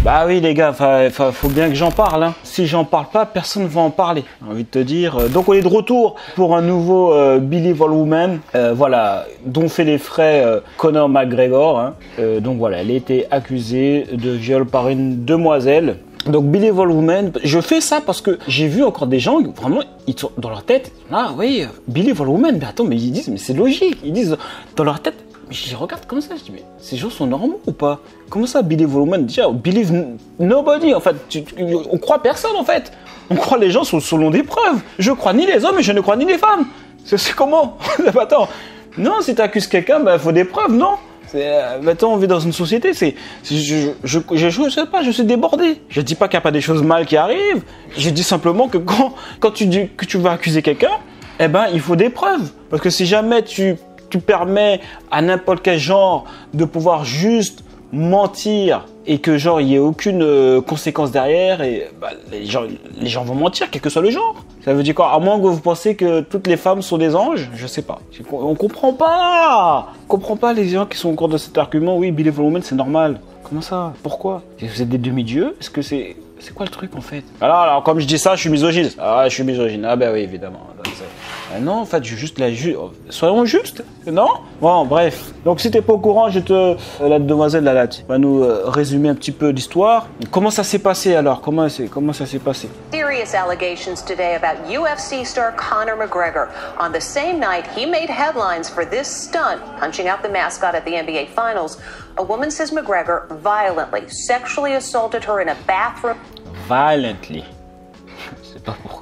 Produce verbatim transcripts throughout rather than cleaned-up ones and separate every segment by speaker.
Speaker 1: Bah oui les gars, fa, fa, faut bien que j'en parle. Hein. Si j'en parle pas, personne ne va en parler. J'ai envie de te dire. Donc on est de retour pour un nouveau euh, Believe All Women. Euh, voilà, dont fait les frais euh, Conor McGregor. Hein. Euh, donc voilà, elle a été accusée de viol par une demoiselle. Donc Believe All Women, je fais ça parce que j'ai vu encore des gens, vraiment, ils sont dans leur tête, ah oui, Believe All Women, mais attends, mais ils disent, mais c'est logique, ils disent dans leur tête, mais je regarde comme ça, je dis, mais ces gens sont normaux ou pas? Comment ça, Believe All Women? Déjà, Believe Nobody, en fait, tu, tu, on croit personne en fait, on croit les gens selon des preuves, je crois ni les hommes et je ne crois ni les femmes, c'est, c'est comment? Attends, non, si tu accuses quelqu'un, il bah, faut des preuves, non? Euh, maintenant, on vit dans une société, c'est, c'est je, je, je, je sais pas, je suis débordé. Je dis pas qu'il n'y a pas des choses mal qui arrivent. Je dis simplement que quand, quand tu dis que tu vas accuser quelqu'un, eh ben, il faut des preuves. Parce que si jamais tu, tu permets à n'importe quel genre de pouvoir juste mentir et que genre il y ait aucune euh, conséquence derrière, et bah, les gens, les gens vont mentir, quel que soit le genre. Ça veut dire quoi? À moins que vous pensez que toutes les femmes sont des anges, je sais pas. On comprend pas. On comprend pas les gens qui sont au cours de cet argument. Oui, Believe All Women, c'est normal. Comment ça? Pourquoi? Vous êtes des demi-dieux? Est-ce que c'est, c'est quoi le truc en fait? Alors, alors, comme je dis ça, je suis misogyne. Ah, je suis misogyne. Ah ben oui, évidemment. Ah non, en fait, je juste la ju... Soyons justes, non? Bon, bref. Donc, si t'es pas au courant, je te... La demoiselle, la latte, va nous euh, résumer un petit peu l'histoire. Comment ça s'est passé, alors? Comment, c'est... Comment ça s'est passé?
Speaker 2: Serious allegations today about U F C star Conor McGregor. On the same night, he made headlines for this stunt, punching out the mascot at the N B A Finals. A woman says McGregor violently sexually assaulted her in a bathroom.
Speaker 1: Violently. Je sais pas pourquoi.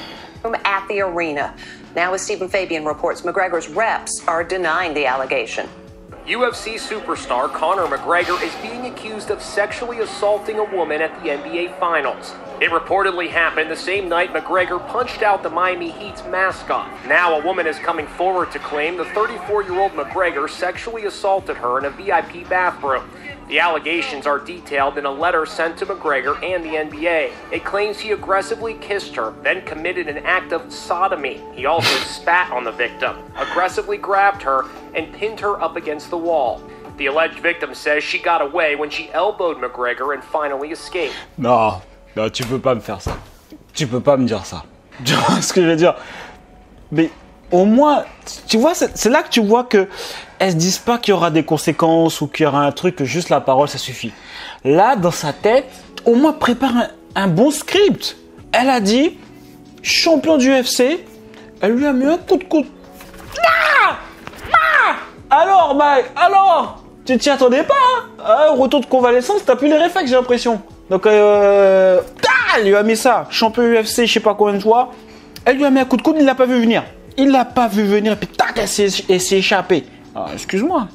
Speaker 2: At the arena. Now, as Stephen Fabian reports, McGregor's reps are denying the allegation.
Speaker 3: U F C superstar Conor McGregor is being accused of sexually assaulting a woman at the N B A Finals. It reportedly happened the same night McGregor punched out the Miami Heat's mascot. Now a woman is coming forward to claim the thirty-four-year-old McGregor sexually assaulted her in a V I P bathroom. The allegations are detailed in a letter sent to McGregor and the N B A. It claims he aggressively kissed her, then committed an act of sodomy. He also spat on the victim, aggressively grabbed her, and pinned her up against the wall. The alleged victim says she got away when she elbowed McGregor and finally escaped.
Speaker 1: Non, non, tu peux pas me faire ça. Tu peux pas me dire ça. Tu vois ce que je veux dire? Mais au moins, tu vois, c'est, c'est là que tu vois que elles se disent pas qu'il y aura des conséquences ou qu'il y aura un truc, que juste la parole, ça suffit. Là, dans sa tête, au moins prépare un, un bon script. Elle a dit, champion du U F C, elle lui a mis un coup de coude. Ah ah alors, mec, alors tu t'y attendais pas, hein, hein, au retour de convalescence, t'as plus les réflexes, j'ai l'impression. Donc, euh, ah, elle lui a mis ça, champion U F C, je sais pas combien de fois. Elle lui a mis un coup de coude, il l'a pas vu venir. Il l'a pas vu venir, et puis tac, elle s'est, elle s'est échappée. Ah, excuse-moi,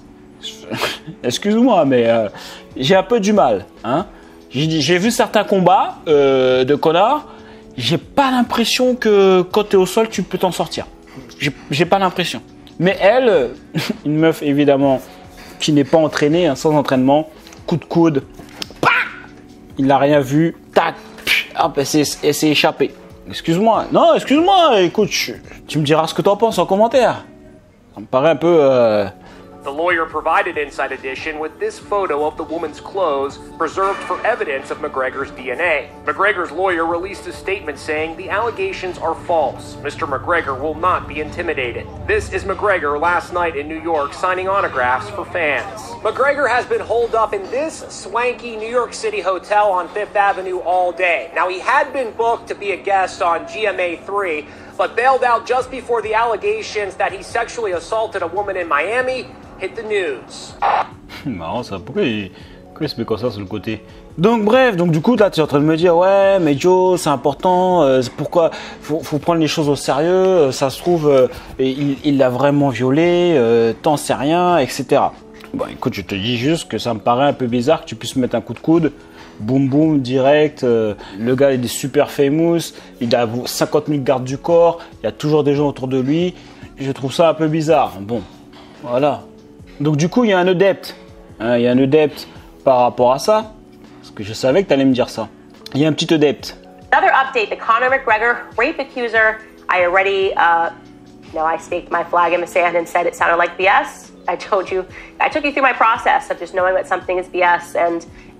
Speaker 1: excuse-moi, mais euh, j'ai un peu du mal. Hein. J'ai, j'ai vu certains combats euh, de Conor, j'ai pas l'impression que quand t'es au sol, tu peux t'en sortir. J'ai, j'ai pas l'impression. Mais elle, une meuf évidemment qui n'est pas entraînée, hein, sans entraînement, coup de coude, bah il n'a rien vu, tac, hop, elle s'est, elle s'est échappée. Excuse-moi, non, excuse-moi, écoute, tu me diras ce que t'en penses en commentaire. Ça me paraît un peu... Euh...
Speaker 3: The lawyer provided Inside Edition with this photo of the woman's clothes, preserved for evidence of McGregor's D N A. McGregor's lawyer released a statement saying the allegations are false. Mister McGregor will not be intimidated. This is McGregor last night in New York signing autographs for fans. McGregor has been holed up in this swanky New York City hotel on Fifth Avenue all day. Now, he had been booked to be a guest on G M A three, but bailed out just before the allegations that he sexually assaulted a woman in Miami hit the news.
Speaker 1: Marrant ça, pourquoi il, pourquoi il se met comme ça sur le côté? Donc bref, donc du coup là tu es en train de me dire ouais mais Joe c'est important, euh, c'est pourquoi faut, faut prendre les choses au sérieux, euh, ça se trouve euh, il, il l'a vraiment violé, euh, t'en sais rien, et cetera. Bon écoute, je te dis juste que ça me paraît un peu bizarre que tu puisses mettre un coup de coude, boum boum direct, euh, le gars il est super famous, il a cinquante mille gardes du corps, il y a toujours des gens autour de lui, je trouve ça un peu bizarre. Bon, voilà. Donc du coup, il y a un adepte, hein, il y a un adepte par rapport à ça, parce que je savais que tu allais me dire ça. Il y a un petit adepte.
Speaker 4: Another update, the Conor McGregor rape accuser. I already, uh, you know, I staked my flag in the sand and said it sounded like B S. I told you, I took you through my process of just knowing that something is B S, and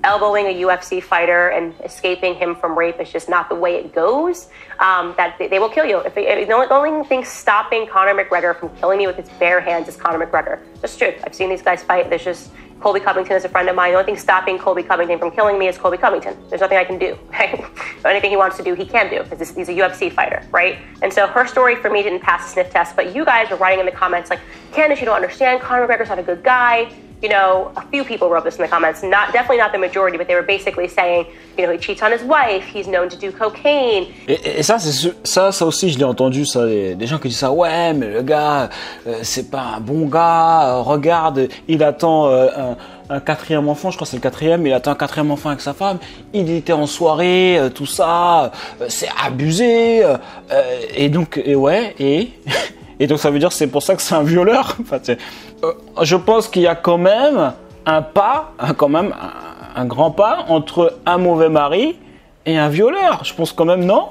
Speaker 4: elbowing a U F C fighter and escaping him from rape is just not the way it goes. Um, that they, they will kill you. If, they, if the, only, the only thing stopping Conor McGregor from killing me with his bare hands is Conor McGregor. That's true. I've seen these guys fight. There's just Colby Covington is a friend of mine. The only thing stopping Colby Covington from killing me is Colby Covington. There's nothing I can do. Right? Anything he wants to do, he can do because he's a U F C fighter, right? And so her story for me didn't pass the sniff test. But you guys were writing in the comments like, Candace, you don't understand. Conor McGregor's not a good guy. You know, a few people wrote this in the comments, not definitely not the majority, but they were basically saying, you know, he cheats on his wife, he's known to do cocaine.
Speaker 1: Et, et ça, c'est ça, ça aussi, je l'ai entendu, ça, des, des gens qui disent ça. Ouais, mais le gars, euh, c'est pas un bon gars. Euh, regarde, il attend euh, un, un quatrième enfant, je crois que c'est le quatrième. Il attend un quatrième enfant avec sa femme. Il était en soirée, euh, tout ça, euh, c'est abusé. Euh, et donc, et ouais, et et donc ça veut dire que c'est pour ça que c'est un violeur. Enfin, c'est, euh, je pense qu'il y a quand même un pas, quand même un, un grand pas entre un mauvais mari et un violeur. Je pense quand même, non?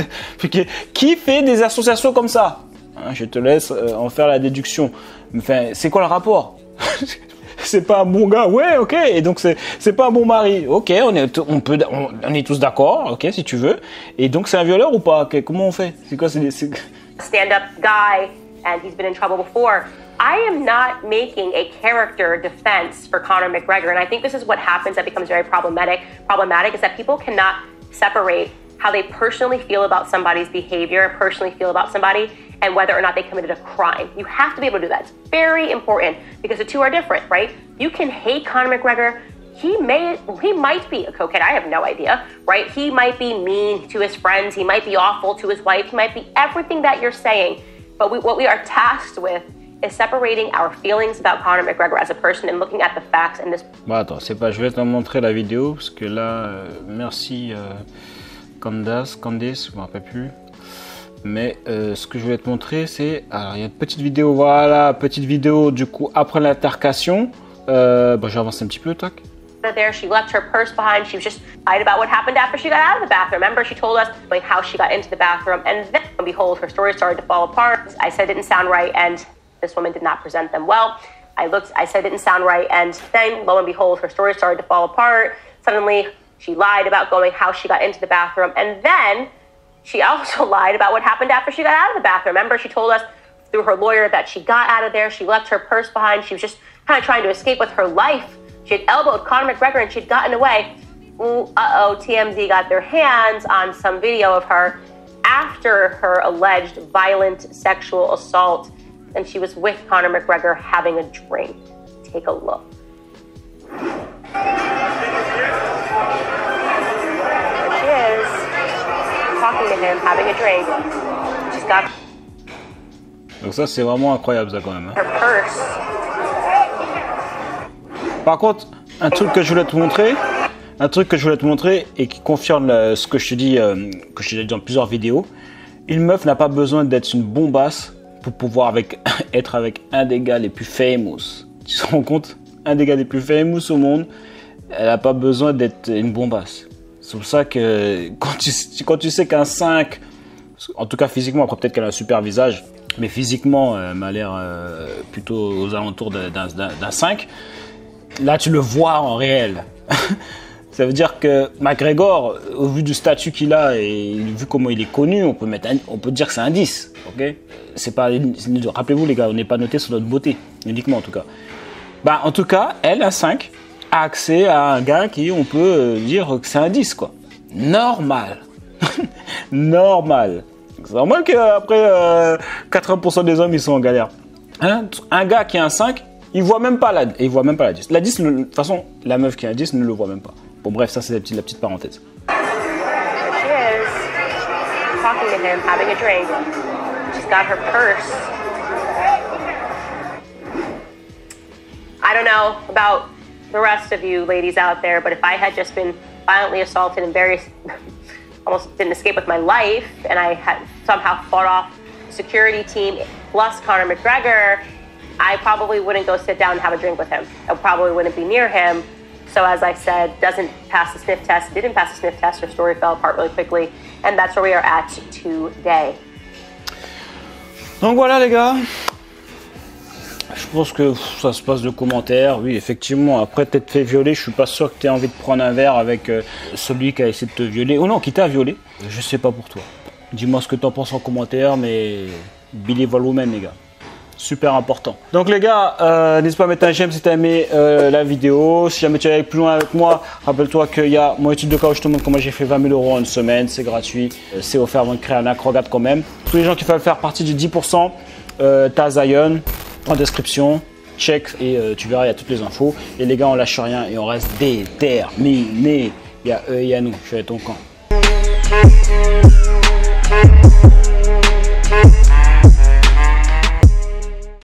Speaker 1: Qui fait des associations comme ça? Hein, je te laisse euh, en faire la déduction. Enfin, c'est quoi le rapport? C'est pas un bon gars, ouais, ok. Et donc c'est c'est pas un bon mari, ok. On est on peut on, on est tous d'accord, ok, si tu veux. Et donc c'est un violeur ou pas? Okay, comment on fait? C'est quoi? C'est
Speaker 4: stand-up guy, and he's been in trouble before. I am not making a character defense for Conor McGregor, and I think this is what happens that becomes very problematic. Problematic is that people cannot separate how they personally feel about somebody's behavior, personally feel about somebody, and whether or not they committed a crime. You have to be able to do that. It's very important because the two are different, right? You can hate Conor McGregor. He may, he might be a cokehead. I have no idea, right? He might be mean to his friends. He might be awful to his wife. He might be everything that you're saying. But we, what we are tasked with is separating our feelings about Conor McGregor as a person and looking at the facts in this.
Speaker 1: Bon, attends, c'est pas. Je vais te montrer la vidéo parce que là, euh, merci euh, Candace, Candice, je me rappelle plus. Mais euh, ce que je voulais te montrer, c'est, alors il y a une petite vidéo, voilà, petite vidéo du coup après l'altercation. Euh, bon, je vais avancer un petit peu, tac.
Speaker 4: There, she left her purse behind. She was just lied about what happened after she got out of the bathroom. Remember, she told us like how she got into the bathroom, and then, behold, her story started to fall apart. I said it didn't sound right, and this woman did not present them well. I looked, I said it didn't sound right, and then, lo and behold, her story started to fall apart. Suddenly, she lied about going how she got into the bathroom, and then she also lied about what happened after she got out of the bathroom. Remember, she told us through her lawyer that she got out of there, she left her purse behind, she was just kind of trying to escape with her life. She had elbowed Conor McGregor and she'd gotten away. Ooh, uh-oh, T M Z got their hands on some video of her after her alleged violent sexual assault. And she was with Conor McGregor having a drink. Take a look. There she is, talking to him, having a drink. She's got
Speaker 1: Donc ça, c'est vraiment incroyable, ça, quand même. Hein.
Speaker 4: Her purse.
Speaker 1: Par contre, un truc que je voulais te montrer, un truc que je voulais te montrer et qui confirme euh, ce que je te dis, euh, que je te dis dans plusieurs vidéos, une meuf n'a pas besoin d'être une bombasse pour pouvoir avec, être avec un des gars les plus famous. Tu te rends compte? Un des gars les plus famous au monde, elle n'a pas besoin d'être une bombasse. C'est pour ça que quand tu, quand tu sais qu'un cinq, en tout cas physiquement, après peut-être qu'elle a un super visage, mais physiquement, elle m'a l'air euh, plutôt aux alentours d'un, d'un, d'un cinq. Là, tu le vois en réel. Ça veut dire que McGregor, au vu du statut qu'il a et vu comment il est connu, on peut, mettre un, on peut dire que c'est un dix. Okay, c'est pas, rappelez-vous les gars, on n'est pas noté sur notre beauté, uniquement en tout cas. Bah, en tout cas, elle, à cinq, a accès à un gars qui, on peut dire que c'est un dix, quoi. Normal. Normal. C'est normal qu'après euh, quatre-vingts pour cent des hommes, ils sont en galère. Hein? Un gars qui a un cinq, il voit même pas la, il voit même pas la dix. La dix, le, de toute façon, la meuf qui a un dix ne le voit même pas. Bon, bref, ça, c'est la petite, la petite parenthèse.
Speaker 4: She is talking to him, having a drink. She's got her purse. I don't know about the rest of you ladies out there, but if I had just been violently assaulted and various, almost didn't escape with my life, and I had somehow fought off the security team plus Conor McGregor, I probably wouldn't go sit down and have a drink with him. I probably wouldn't be near him. So as I said, doesn't pass the sniff test, didn't pass the sniff test, her story fell apart really quickly, and that's where we are at today.
Speaker 1: Donc voilà les gars, je pense que pff, ça se passe de commentaires. Oui, effectivement, après t'être fait violer, je suis pas sûr que tu aies envie de prendre un verre avec euh, celui qui a essayé de te violer. Ou non, qui t'a violé. Je sais pas pour toi. Dis-moi ce que t'en penses en commentaire, mais believe all women, les gars. Super important. Donc les gars, euh, n'hésite pas à mettre un j'aime si tu as aimé euh, la vidéo. Si jamais tu veux aller plus loin avec moi, rappelle-toi qu'il y a mon étude de cas où je te montre comment j'ai fait vingt mille euros en une semaine. C'est gratuit, euh, c'est offert avant de créer un acte. Regarde quand même. Tous les gens qui veulent faire partie du dix pour cent, euh, t'as Zion en description. Check et euh, tu verras, il y a toutes les infos. Et les gars, on lâche rien et on reste déterminés. Il y a eux et il y a nous. Je suis avec ton camp.